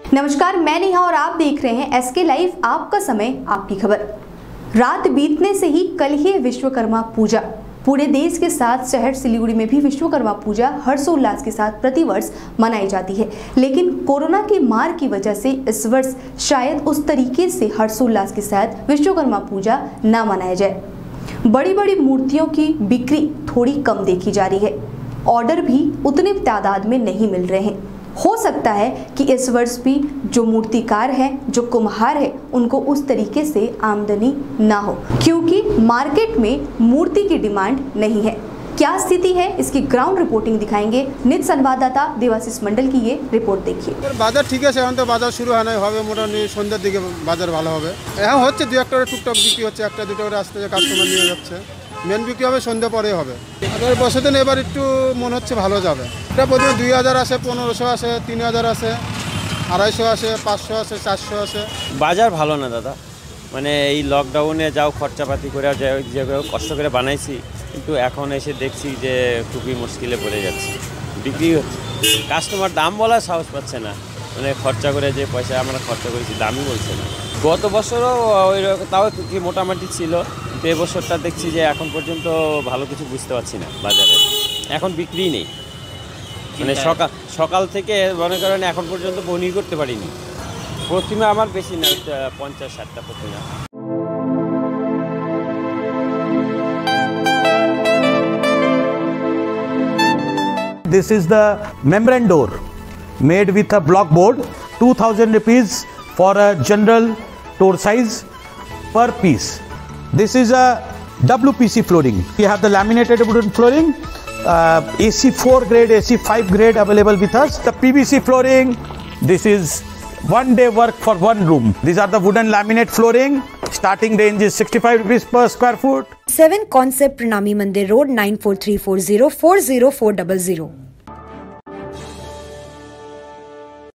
नमस्कार, मैं नेहा और आप देख रहे हैं एसके लाइव, आपका समय आपकी खबर। रात बीतने से ही कल ही विश्वकर्मा पूजा। पूरे देश के साथ शहर सिलीगुड़ी में भी विश्वकर्मा पूजा हर्षोल्लास के साथ प्रतिवर्ष मनाई जाती है, लेकिन कोरोना की मार की वजह से इस वर्ष शायद उस तरीके से हर्षोल्लास के साथ विश्वकर्मा पूजा न मनाया जाए। बड़ी बड़ी मूर्तियों की बिक्री थोड़ी कम देखी जा रही है, ऑर्डर भी उतने तादाद में नहीं मिल रहे हैं। हो सकता है कि इस वर्ष भी जो मूर्तिकार हैं, जो कुम्हार हैं, उनको उस तरीके से आमदनी ना हो, क्योंकि मार्केट में मूर्ति की डिमांड नहीं है। क्या स्थिति है, इसकी ग्राउंड रिपोर्टिंग दिखाएंगे नित संवाददाता देवाशीष मंडल की ये रिपोर्ट देखिए। बाजार ठीक है, এখন তো বাজার শুরু হয় নাই, হবে মোটামুটি সন্ধ্যার দিকে বাজার ভালো হবে। এখন হচ্ছে দুই একটা টুকটাক বিক্রি হচ্ছে, একটা দুটো করে আসতে কাস্টমার নিয়ে যাচ্ছে। মেন বিক্রি হবে সন্ধ্যা পরে হবে। আর বছর এবার একটু মনে হচ্ছে ভালো যাবে। এটা প্রথমে 2000 আসে, 1500 আসে, 3000 আসে, 250 আসে, 500 আসে, 400 আসে। বাজার ভালো না দাদা, মানে এই লকডাউনে যাও খরচাপাতি করে যেগুলো কষ্ট করে বানাইছি, কিন্তু এখন এসে দেখছি যে খুবই মুশকিলে পড়ে যাচ্ছে। বিক্রি হচ্ছে, কাস্টমার দাম বলার সাহস পাচ্ছে না, মানে খরচা করে যে পয়সা আমরা খরচা করেছি দামই বলছে না। গত বছরও ওই তাও কি মোটামুটি ছিল, কিন্তু এবছরটা দেখছি যে এখন পর্যন্ত ভালো কিছু বুঝতে পারছি না। বাজারে এখন বিক্রি নেই, মানে সকাল থেকে মনে করেন এখন পর্যন্ত বনি করতে পারিনি। প্রতিমা আমার বেশি না, 50-60টা প্রতিমা। This is the membrane door made with a block board, 2000 rupees for a general door size per piece. This is a WPC flooring. We have the laminated wooden flooring, AC4 grade, AC5 grade available with us. The PVC flooring, this is one day work for one room. These are the wooden laminate flooring. Starting range is 65 rupees per square foot. 7 Concept Pranami Mandir Road 94340 40400.